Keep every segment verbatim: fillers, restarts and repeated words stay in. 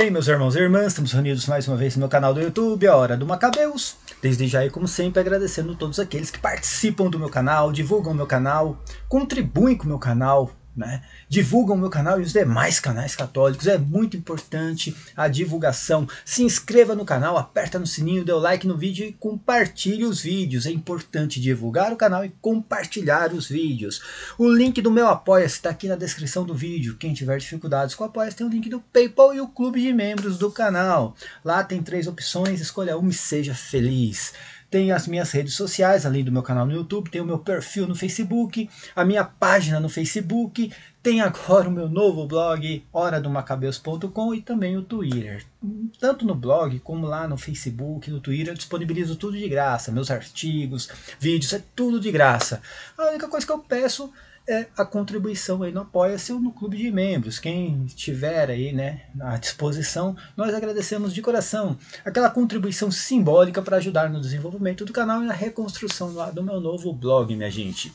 bem, meus irmãos e irmãs? Estamos reunidos mais uma vez no meu canal do YouTube, a Hora do Macabeus. Desde já e como sempre agradecendo todos aqueles que participam do meu canal, divulgam o meu canal, contribuem com o meu canal, né? Divulgam o meu canal e os demais canais católicos. É muito importante a divulgação. Se inscreva no canal, aperta no sininho, dê o like no vídeo e compartilhe os vídeos. É importante divulgar o canal e compartilhar os vídeos. O link do meu Apoia-se está aqui na descrição do vídeo. Quem tiver dificuldades com o Apoia-se tem o link do PayPal e o clube de membros do canal. Lá tem três opções, escolha uma e seja feliz. Tem as minhas redes sociais, além do meu canal no YouTube, tem o meu perfil no Facebook, a minha página no Facebook, tem agora o meu novo blog, hora do macabeus ponto com, e também o Twitter. Tanto no blog como lá no Facebook, no Twitter, eu disponibilizo tudo de graça, meus artigos, vídeos, é tudo de graça. A única coisa que eu peço é a contribuição aí no Apoia-se ou no clube de membros. Quem estiver aí, né, à disposição, nós agradecemos de coração aquela contribuição simbólica para ajudar no desenvolvimento do canal e na reconstrução do meu novo blog, minha gente.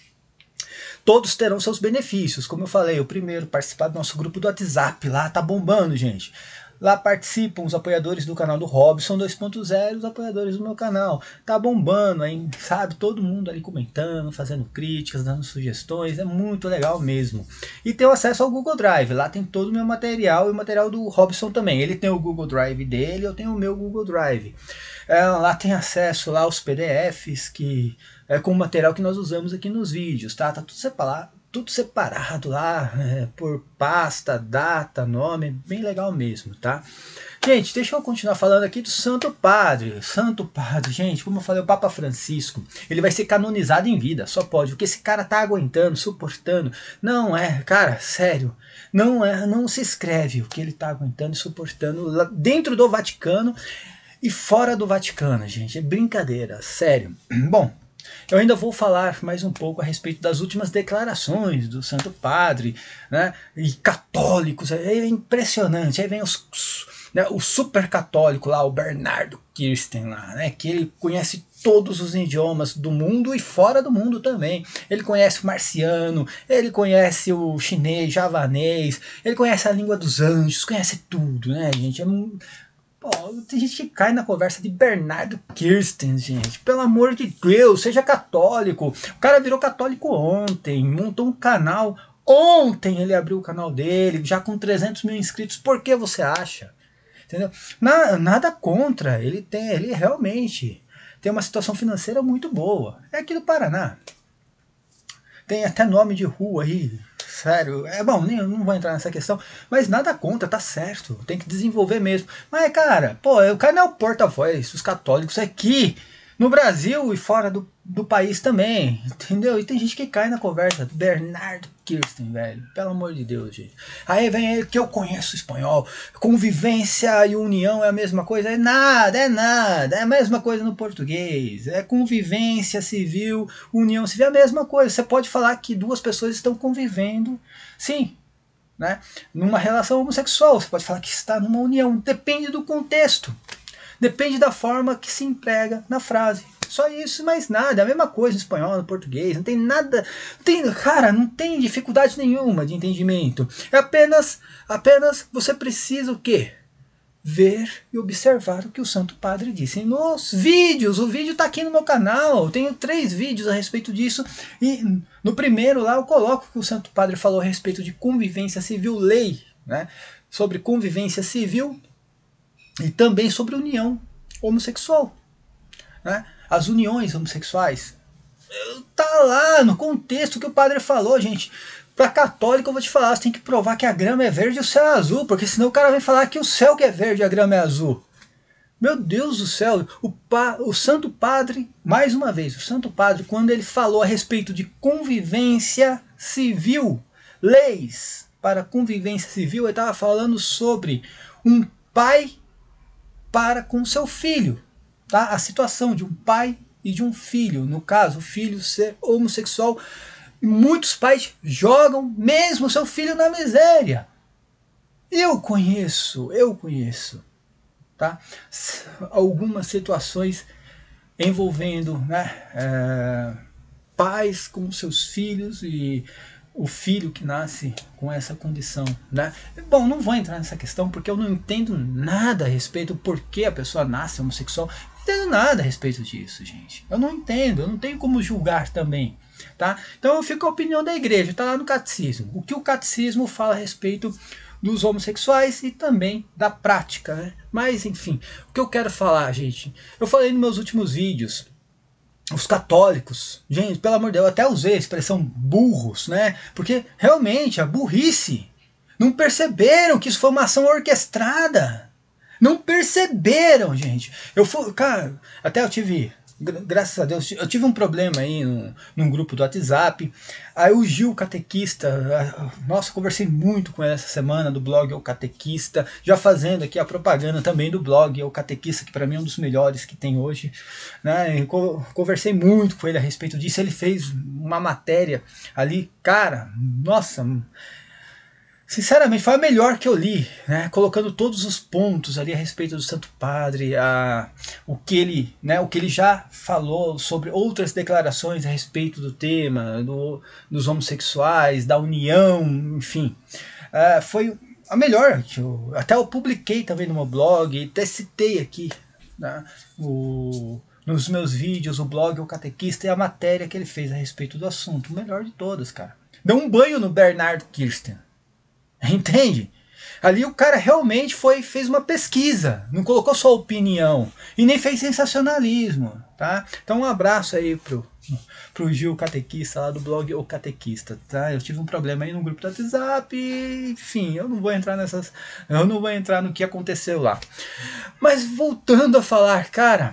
Todos terão seus benefícios, como eu falei, o primeiro, participar do nosso grupo do WhatsApp, lá tá bombando, gente. Lá participam os apoiadores do canal do Robson dois ponto zero, os apoiadores do meu canal. Tá bombando, hein? Sabe? Todo mundo ali comentando, fazendo críticas, dando sugestões. É muito legal mesmo. E tem o acesso ao Google Drive. Lá tem todo o meu material e o material do Robson também. Ele tem o Google Drive dele, eu tenho o meu Google Drive. É, lá tem acesso lá aos P D Fs que é com o material que nós usamos aqui nos vídeos, tá? Tá tudo separado. Tudo separado lá, é, por pasta, data, nome, bem legal mesmo, tá? Gente, deixa eu continuar falando aqui do Santo Padre. Santo Padre, gente, como eu falei, o Papa Francisco, ele vai ser canonizado em vida, só pode, porque esse cara tá aguentando, suportando. Não é, cara, sério, não é, não se escreve o que ele tá aguentando e suportando lá dentro do Vaticano e fora do Vaticano, gente, é brincadeira, sério. Bom, eu ainda vou falar mais um pouco a respeito das últimas declarações do Santo Padre, né, e católicos. É impressionante. Aí vem os, né, o super católico lá, o Bernardo Kirsten lá, né, que ele conhece todos os idiomas do mundo e fora do mundo também. Ele conhece o marciano, ele conhece o chinês, javanês, ele conhece a língua dos anjos, conhece tudo, né, gente? É Pô, tem gente que cai na conversa de Bernardo Kirsten, gente. Pelo amor de Deus, seja católico. O cara virou católico ontem, montou um canal. Ontem ele abriu o canal dele, já com trezentos mil inscritos. Por que você acha? Entendeu? Na, nada contra. Ele tem, ele realmente tem uma situação financeira muito boa. É aqui do Paraná. Tem até nome de rua aí. Sério, é bom, nem, não vou entrar nessa questão, mas nada contra, tá certo, tem que desenvolver mesmo. Mas, cara, pô, o cara não é o porta-voz dos católicos aqui no Brasil e fora do, do país também, entendeu? E tem gente que cai na conversa, Bernardo Kirsten, velho, pelo amor de Deus, gente. Aí vem ele que eu conheço espanhol, convivência e união é a mesma coisa, é nada, é nada, é a mesma coisa no português, é convivência civil, união civil, é a mesma coisa. Você pode falar que duas pessoas estão convivendo, sim, né, numa relação homossexual, você pode falar que está numa união, depende do contexto, depende da forma que se emprega na frase. Só isso, mais nada. É a mesma coisa no espanhol, no português. Não tem nada. Tem, cara, não tem dificuldade nenhuma de entendimento. É apenas, apenas você precisa o quê? Ver e observar o que o Santo Padre disse nos vídeos. O vídeo está aqui no meu canal. Eu tenho três vídeos a respeito disso. E no primeiro lá eu coloco o que o Santo Padre falou a respeito de convivência civil, lei, né? Sobre convivência civil e também sobre união homossexual, né? As uniões homossexuais, tá lá no contexto que o padre falou, gente. Para católico eu vou te falar, você tem que provar que a grama é verde e o céu é azul, porque senão o cara vem falar que o céu que é verde e a grama é azul. Meu Deus do céu, o, pa, o Santo Padre, mais uma vez, o Santo Padre, quando ele falou a respeito de convivência civil, leis para convivência civil, ele estava falando sobre um pai para com seu filho. Tá? A situação de um pai e de um filho, no caso, o filho ser homossexual, muitos pais jogam mesmo seu filho na miséria. Eu conheço, eu conheço, tá? Algumas situações envolvendo, né, é, pais com seus filhos e o filho que nasce com essa condição, né? Bom, não vou entrar nessa questão porque eu não entendo nada a respeito do porquê a pessoa nasce homossexual. Não entendo nada a respeito disso, gente. Eu não entendo, eu não tenho como julgar também, tá? Então eu fico com a opinião da igreja, tá lá no catecismo. O que o catecismo fala a respeito dos homossexuais e também da prática, né? Mas enfim, o que eu quero falar, gente, eu falei nos meus últimos vídeos, os católicos, gente, pelo amor de Deus, eu até usei a expressão burros, né? Porque realmente a burrice, não perceberam que isso foi uma ação orquestrada. Não perceberam, gente. Eu fui, cara, até eu tive, graças a Deus, eu tive um problema aí num, num grupo do WhatsApp. Aí o Gil Catequista, nossa, conversei muito com ele essa semana do blog O Catequista, já fazendo aqui a propaganda também do blog O Catequista, que para mim é um dos melhores que tem hoje, né? Conversei muito com ele a respeito disso. Ele fez uma matéria ali, cara, nossa, sinceramente, foi a melhor que eu li, né? Colocando todos os pontos ali a respeito do Santo Padre, a, o, que ele, né, o que ele já falou sobre outras declarações a respeito do tema, do, dos homossexuais, da união, enfim. Uh, foi a melhor, que eu, até eu publiquei também no meu blog, até citei aqui, né, o, nos meus vídeos, o blog O Catequista e a matéria que ele fez a respeito do assunto. O melhor de todas, cara. Deu um banho no Bernard Kirsten. Entende? Ali o cara realmente foi, fez uma pesquisa, não colocou só opinião e nem fez sensacionalismo, tá? Então um abraço aí pro, pro Gil Catequista lá do blog O Catequista, tá? Eu tive um problema aí no grupo do WhatsApp, enfim, eu não vou entrar nessas, eu não vou entrar no que aconteceu lá. Mas voltando a falar, cara,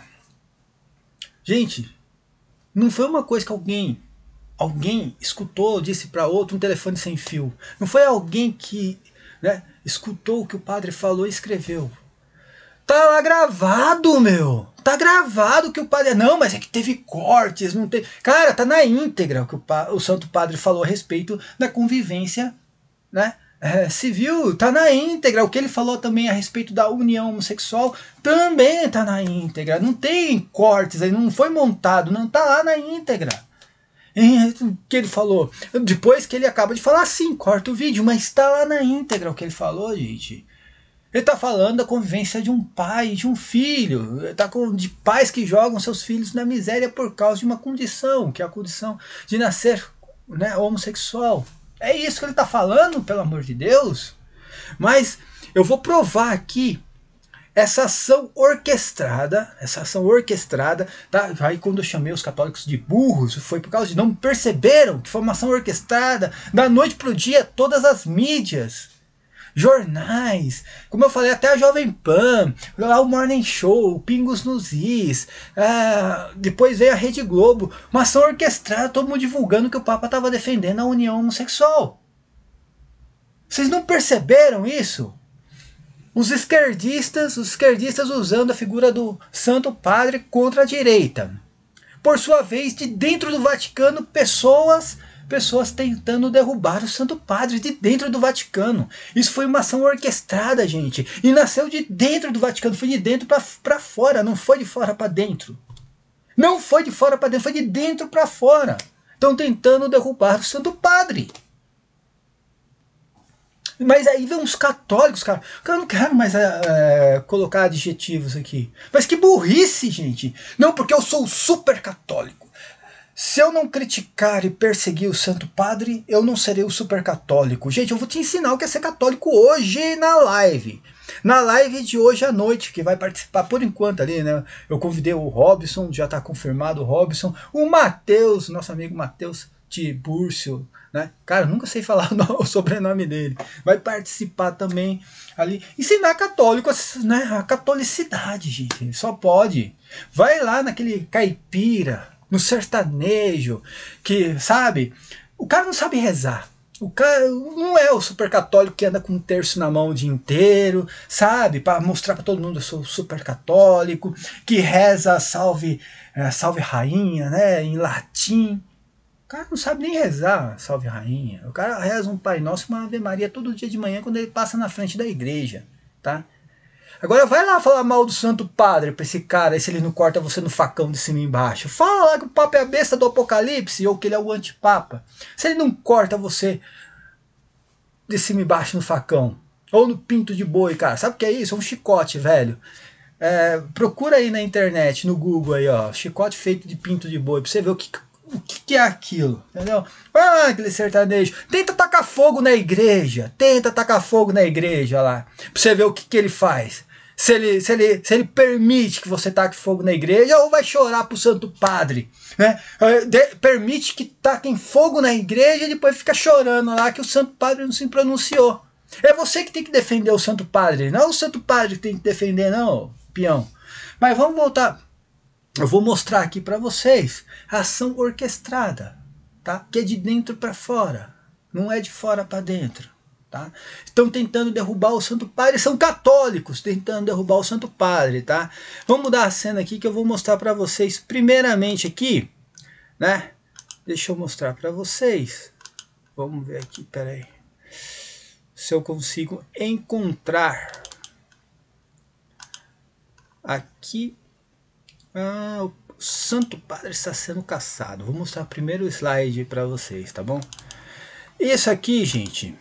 gente, não foi uma coisa que alguém Alguém escutou, disse para outro, um telefone sem fio. Não foi alguém que, né, escutou o que o padre falou e escreveu. Tá lá gravado, meu. Tá gravado que o padre... Não, mas é que teve cortes, não teve... Cara, tá na íntegra o que o, pa... o Santo Padre falou a respeito da convivência, né, é, civil. Tá na íntegra. O que ele falou também a respeito da união homossexual também tá na íntegra. Não tem cortes, aí não foi montado, não, tá lá na íntegra. Que ele falou, depois que ele acaba de falar, sim, corta o vídeo, mas está lá na íntegra o que ele falou, gente. Ele está falando da convivência de um pai e de um filho, ele tá com, de pais que jogam seus filhos na miséria por causa de uma condição, que é a condição de nascer, né, homossexual. É isso que ele está falando, pelo amor de Deus. Mas eu vou provar aqui essa ação orquestrada, essa ação orquestrada, tá? Aí quando eu chamei os católicos de burros, foi por causa de não perceberam que foi uma ação orquestrada, da noite pro dia, todas as mídias, jornais, como eu falei, até a Jovem Pan, lá o Morning Show, o Pingos nos Is, ah, depois veio a Rede Globo, uma ação orquestrada, todo mundo divulgando que o Papa estava defendendo a união homossexual. Vocês não perceberam isso? Os esquerdistas, os esquerdistas usando a figura do Santo Padre contra a direita. Por sua vez, de dentro do Vaticano, pessoas, pessoas tentando derrubar o Santo Padre de dentro do Vaticano. Isso foi uma ação orquestrada, gente. E nasceu de dentro do Vaticano, foi de dentro para fora, não foi de fora para dentro. Não foi de fora para dentro, foi de dentro para fora. Estão tentando derrubar o Santo Padre. Mas aí vem uns católicos, cara. Eu não quero mais é, colocar adjetivos aqui. Mas que burrice, gente. Não, porque eu sou super católico. Se eu não criticar e perseguir o Santo Padre, eu não serei o super católico. Gente, eu vou te ensinar o que é ser católico hoje na live. Na live de hoje à noite, que vai participar por enquanto ali, né? Eu convidei o Robson, já está confirmado o Robson. O Matheus, nosso amigo Matheus Tibúrcio, né? Cara, eu nunca sei falar o sobrenome dele. Vai participar também ali. Ensinar católico, né? A catolicidade, gente. Só pode. Vai lá naquele caipira, no sertanejo, que, sabe? O cara não sabe rezar. O cara não é o super católico que anda com um terço na mão o dia inteiro, sabe? Para mostrar para todo mundo eu sou super católico, que reza salve, salve rainha, né? Em latim. O cara não sabe nem rezar, salve rainha. O cara reza um Pai Nosso e uma Ave Maria todo dia de manhã quando ele passa na frente da igreja, tá? Agora vai lá falar mal do Santo Padre pra esse cara, se ele não corta você no facão de cima e embaixo. Fala lá que o Papa é a besta do Apocalipse, ou que ele é o antipapa. Se ele não corta você de cima e embaixo no facão, ou no pinto de boi, cara. Sabe o que é isso? É um chicote, velho. É, procura aí na internet, no Google aí, ó. Chicote feito de pinto de boi, pra você ver o que, o que é aquilo, entendeu? Ah, aquele sertanejo. Tenta tacar fogo na igreja. Tenta tacar fogo na igreja lá. Pra você ver o que, que ele faz. Se ele, se, ele, se ele permite que você taque fogo na igreja, ou vai chorar pro Santo Padre, né? De, permite que taquem fogo na igreja e depois fica chorando lá que o Santo Padre não se pronunciou. É você que tem que defender o Santo Padre, não é o Santo Padre que tem que defender, não, peão. Mas vamos voltar. Eu vou mostrar aqui para vocês a ação orquestrada, tá? Que é de dentro para fora, não é de fora para dentro. Tá? Estão tentando derrubar o Santo Padre, são católicos tentando derrubar o Santo Padre, tá? Vamos mudar a cena aqui que eu vou mostrar para vocês primeiramente aqui, né? Deixa eu mostrar para vocês. Vamos ver aqui, peraí. Se eu consigo encontrar aqui. Ah, o Santo Padre está sendo caçado. Vou mostrar primeiro o slide para vocês, tá bom? Isso aqui, gente.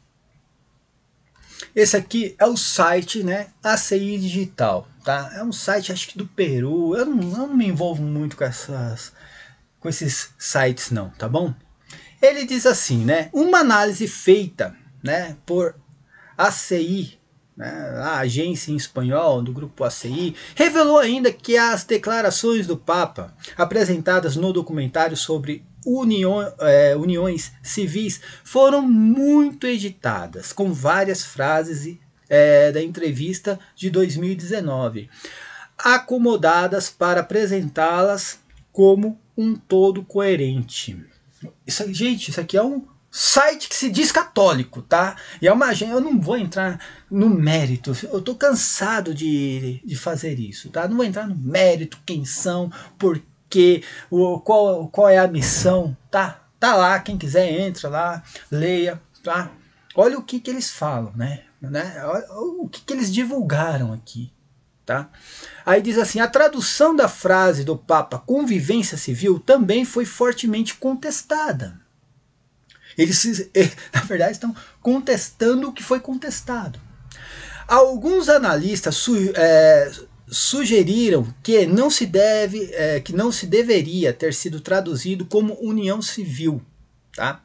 Esse aqui é o site, né, A C I Digital, tá? É um site, acho que do Peru. Eu não, eu não me envolvo muito com essas, com esses sites, não, tá bom? Ele diz assim, né? Uma análise feita, né, por A C I, né, a agência em espanhol do grupo A C I, revelou ainda que as declarações do Papa apresentadas no documentário sobre União, é, uniões civis foram muito editadas, com várias frases é, da entrevista de dois mil e dezenove, acomodadas para apresentá-las como um todo coerente. Isso, gente, isso aqui é um site que se diz católico, tá? E é uma agência, eu não vou entrar no mérito, eu tô cansado de, de fazer isso, tá? Não vou entrar no mérito, quem são, por que, o, qual, qual é a missão, tá? Tá lá, quem quiser entra lá, leia, tá? Olha o que que eles falam, né? né? Olha o que que eles divulgaram aqui, tá? Aí diz assim, a tradução da frase do Papa convivência civil também foi fortemente contestada. Eles, na verdade, estão contestando o que foi contestado. Alguns analistas su, é, sugeriram que não se deve, é, que não se deveria ter sido traduzido como união civil, tá?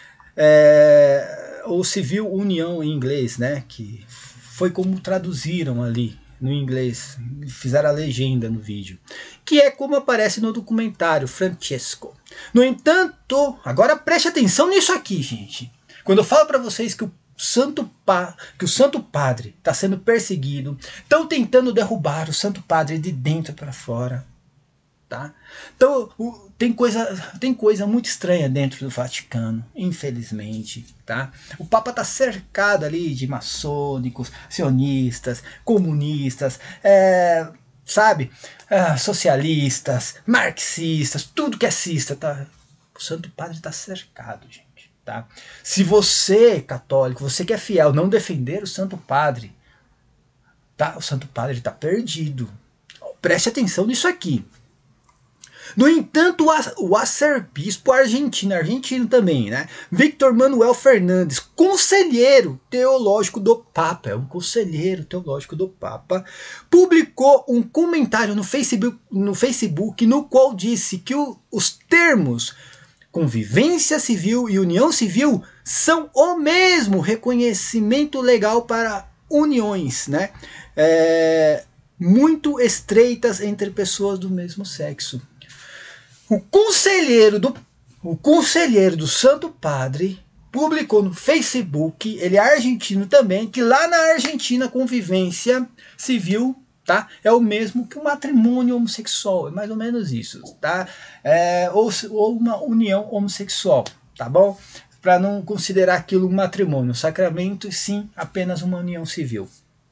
É, ou civil união em inglês, né? Que foi como traduziram ali no inglês, fizeram a legenda no vídeo, que é como aparece no documentário Francesco. No entanto, agora preste atenção nisso aqui, gente. Quando eu falo para vocês que o Santo, pa, que o Santo Padre está sendo perseguido, estão tentando derrubar o Santo Padre de dentro para fora, tá? Então o, tem coisa, tem coisa muito estranha dentro do Vaticano, infelizmente, tá? O Papa está cercado ali de maçônicos, sionistas, comunistas, é, sabe, é, socialistas, marxistas, tudo que é cista, tá? O Santo Padre está cercado, gente. Tá? Se você, católico, você que é fiel, não defender o Santo Padre, tá? O Santo Padre está perdido. Preste atenção nisso aqui. No entanto, o arcebispo argentino, argentino também, né? Victor Manuel Fernandes, conselheiro teológico do Papa, é um conselheiro teológico do Papa, publicou um comentário no Facebook, no Facebook no qual disse que o, os termos convivência civil e união civil são o mesmo reconhecimento legal para uniões, né? É, muito estreitas entre pessoas do mesmo sexo. O conselheiro do, o conselheiro do Santo Padre publicou no Facebook, ele é argentino também, que lá na Argentina a convivência civil, tá, é o mesmo que o matrimônio homossexual, é mais ou menos isso, tá? É, ou, ou uma união homossexual, tá bom? Para não considerar aquilo um matrimônio, um sacramento, e sim apenas uma união civil.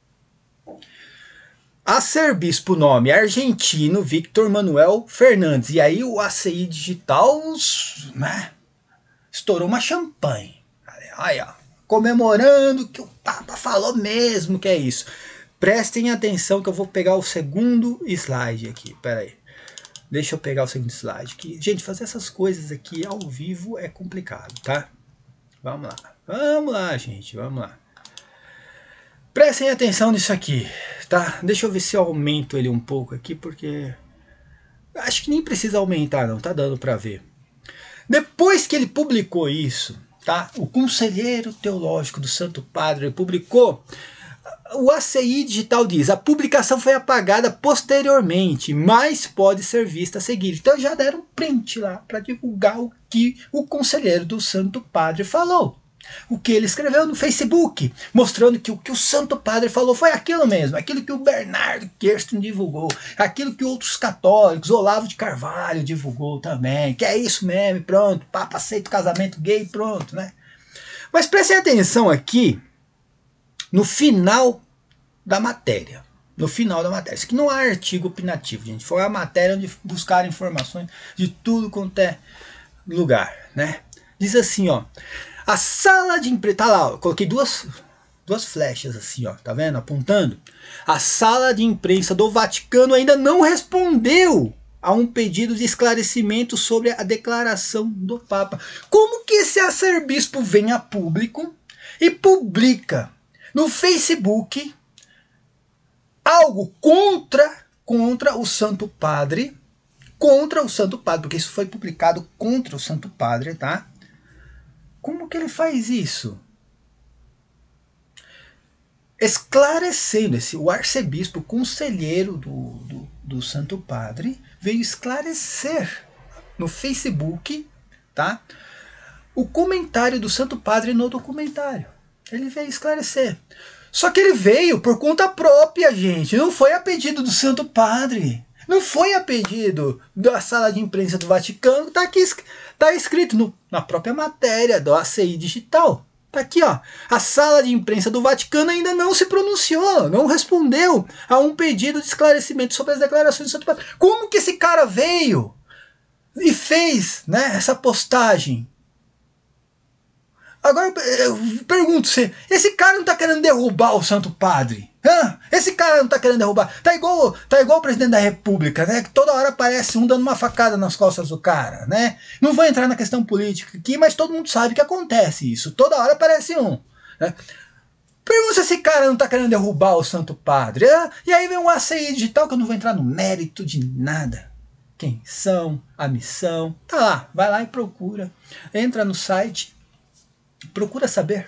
Arcebispo, nome argentino, Victor Manuel Fernandes. E aí o A C I Digital, né, estourou uma champanhe. Aí, ó, comemorando que o Papa falou mesmo que é isso. Prestem atenção que eu vou pegar o segundo slide aqui. Pera aí. Deixa eu pegar o segundo slide aqui. Gente, fazer essas coisas aqui ao vivo é complicado, tá? Vamos lá. Vamos lá, gente. Vamos lá. Prestem atenção nisso aqui, tá? Deixa eu ver se eu aumento ele um pouco aqui, porque... acho que nem precisa aumentar, não. Tá dando pra ver. Depois que ele publicou isso, tá? O Conselheiro Teológico do Santo Padre publicou... o A C I Digital diz, a publicação foi apagada posteriormente, mas pode ser vista a seguir. Então já deram print lá para divulgar o que o Conselheiro do Santo Padre falou. O que ele escreveu no Facebook, mostrando que o que o Santo Padre falou foi aquilo mesmo, aquilo que o Bernardo Kirsten divulgou, aquilo que outros católicos, Olavo de Carvalho divulgou também, que é isso mesmo, pronto, Papa aceita o casamento gay, pronto, né? Mas prestem atenção aqui, no final da matéria. No final da matéria. Isso aqui não é artigo opinativo, gente. Foi a matéria onde buscaram informações de tudo quanto é lugar, né? Diz assim, ó. A sala de imprensa... Tá lá, ó, eu coloquei duas, duas flechas assim, ó. Tá vendo? Apontando. A sala de imprensa do Vaticano ainda não respondeu a um pedido de esclarecimento sobre a declaração do Papa. Como que esse arcebispo vem a público e publica no Facebook algo contra, contra o Santo Padre, contra o Santo Padre, porque isso foi publicado contra o Santo Padre, tá? Como que ele faz isso? Esclarecendo, esse, o arcebispo, o conselheiro do, do, do Santo Padre, veio esclarecer no Facebook, tá? O comentário do Santo Padre no documentário. Ele veio esclarecer. Só que ele veio por conta própria, gente. Não foi a pedido do Santo Padre. Não foi a pedido da sala de imprensa do Vaticano. Está aqui, tá escrito no, na própria matéria do A C I Digital. Está aqui, ó. A sala de imprensa do Vaticano ainda não se pronunciou, não respondeu a um pedido de esclarecimento sobre as declarações do Santo Padre. Como que esse cara veio e fez, né, essa postagem? Agora eu pergunto você, esse cara não tá querendo derrubar o Santo Padre? Hã? Esse cara não tá querendo derrubar? Tá igual, tá igual o presidente da República, né? Que toda hora aparece um dando uma facada nas costas do cara, né? Não vou entrar na questão política aqui, mas todo mundo sabe que acontece isso. Toda hora aparece um, né? Pergunta se esse cara não tá querendo derrubar o Santo Padre. Hã? E aí vem um A C I Digital, que eu não vou entrar no mérito de nada. Quem são, a missão, tá lá, vai lá e procura. Entra no site, procura saber,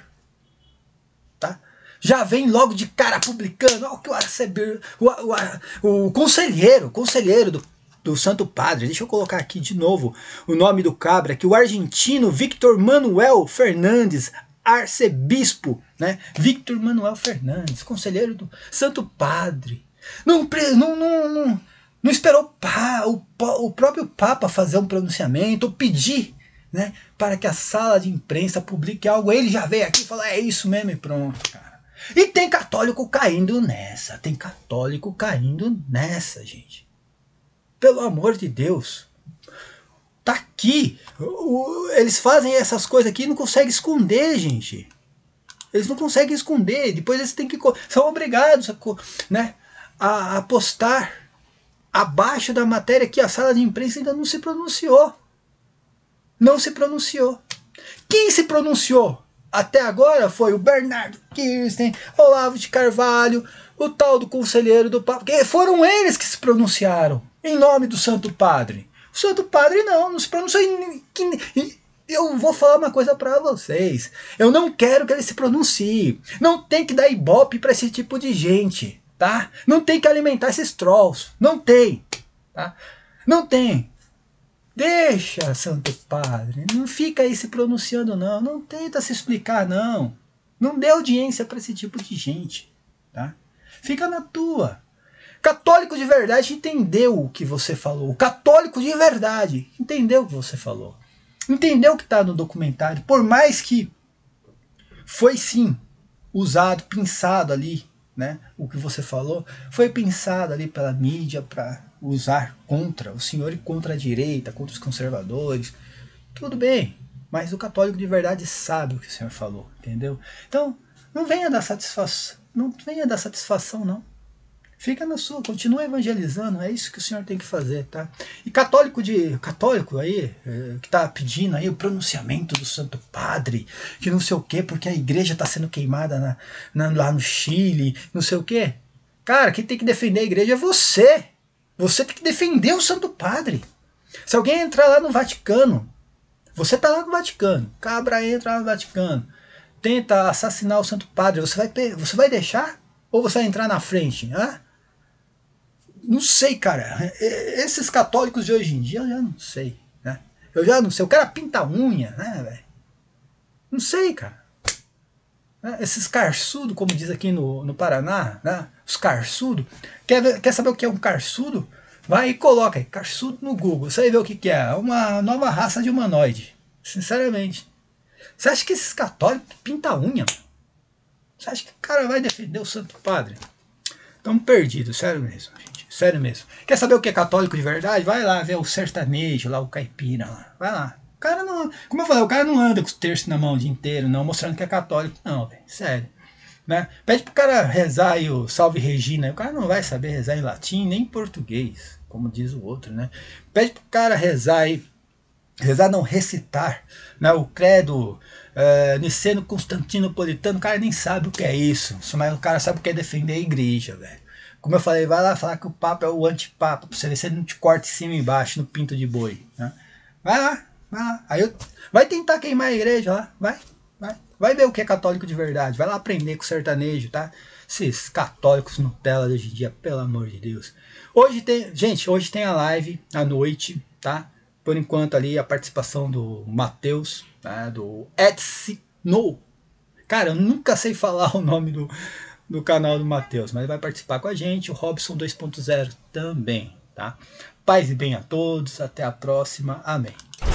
tá? Já vem logo de cara publicando, ó, que o, o, o, o conselheiro, conselheiro do, do Santo Padre, deixa eu colocar aqui de novo o nome do cabra, que o argentino Victor Manuel Fernandes, arcebispo, né? Victor Manuel Fernandes, conselheiro do Santo Padre, não, não, não, não, não esperou pá, o, o próprio Papa fazer um pronunciamento ou pedir, né, para que a sala de imprensa publique algo. Ele já veio aqui e falou, é isso mesmo e pronto, cara. E tem católico caindo nessa, tem católico caindo nessa, gente. Pelo amor de Deus. Tá aqui. Eles fazem essas coisas aqui e não conseguem esconder, gente. Eles não conseguem esconder. Depois eles têm que, são obrigados a, né, a, a postar abaixo da matéria que a sala de imprensa ainda não se pronunciou. Não se pronunciou. Quem se pronunciou até agora foi o Bernardo Kirsten, Olavo de Carvalho, o tal do conselheiro do Papa. Que foram eles que se pronunciaram em nome do Santo Padre. O Santo Padre não, não se pronunciou. Eu vou falar uma coisa para vocês. Eu não quero que ele se pronuncie. Não tem que dar ibope para esse tipo de gente, tá? Não tem que alimentar esses trolls. Não tem, tá? Não tem. Deixa, Santo Padre, não fica aí se pronunciando não, não tenta se explicar não, não dê audiência para esse tipo de gente, tá? Fica na tua. Católico de verdade entendeu o que você falou, o católico de verdade entendeu o que você falou, entendeu o que está no documentário, por mais que foi sim usado, pensado ali, né? O que você falou foi pensado ali pela mídia para usar contra o senhor e contra a direita, contra os conservadores. Tudo bem, mas o católico de verdade sabe o que o senhor falou, entendeu? Então, não venha dar satisfação, não venha dar satisfação não, Fica na sua, continua evangelizando, é isso que o senhor tem que fazer, tá? E católico de católico aí, é, que tá pedindo aí o pronunciamento do Santo Padre, que não sei o quê, porque a igreja tá sendo queimada na, na, lá no Chile, não sei o quê. Cara, quem tem que defender a igreja é você. Você tem que defender o Santo Padre. Se alguém entrar lá no Vaticano, você tá lá no Vaticano, cabra entra lá no Vaticano, tenta assassinar o Santo Padre, você vai, você vai deixar? Ou você vai entrar na frente? Hã? Não sei, cara. Esses católicos de hoje em dia, eu já não sei, né? Eu já não sei. O cara pinta a unha, né, velho? Não sei, cara. Esses carçudos, como diz aqui no, no Paraná, né? Os carçudos. Quer, quer saber o que é um carçudo? Vai e coloca aí, carçudo no Google. Você vai ver o que, que é. Uma nova raça de humanoide. Sinceramente. Você acha que esses católicos pintam a unha, mano? Você acha que o cara vai defender o Santo Padre? Estamos perdidos, sério mesmo, gente. Sério mesmo. Quer saber o que é católico de verdade? Vai lá ver o sertanejo, lá o caipira. Lá. Vai lá. O cara não. Como eu falei, o cara não anda com os terços na mão o dia inteiro, não, mostrando que é católico, não, velho. Sério. Né? Pede pro cara rezar aí o Salve Regina. O cara não vai saber rezar em latim nem em português, como diz o outro, né? Pede pro cara rezar aí. Rezar não, recitar, né? O credo é, niceno constantinopolitano, o cara nem sabe o que é isso, mas o cara sabe o que é defender a igreja, velho. Como eu falei, vai lá falar que o Papa é o antipapa, pra você ver se ele não te corta em cima e embaixo, no pinto de boi, né? Vai lá, vai lá. Aí eu, vai tentar queimar a igreja lá, vai, vai. Vai ver o que é católico de verdade, vai lá aprender com o sertanejo, tá? Esses católicos Nutella de hoje em dia, pelo amor de Deus. Hoje tem, gente, hoje tem a live à noite, tá? Por enquanto ali a participação do Matheus, né, do Etsy No. Cara, eu nunca sei falar o nome do, do canal do Matheus, mas vai participar com a gente, o Robson dois ponto zero também, tá? Paz e bem a todos, até a próxima, amém.